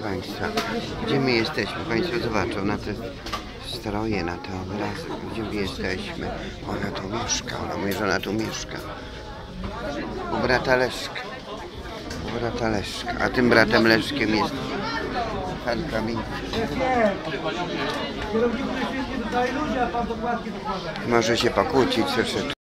Państwa, gdzie my jesteśmy? Państwo zobaczą na te stroje, na te obrazy, gdzie my jesteśmy. Ona tu mieszka, ona mówi, że ona tu mieszka. U brata Leszka. U brata Leszka. A tym bratem Leszkiem jest pan Kamil. Może się pokłócić troszeczkę.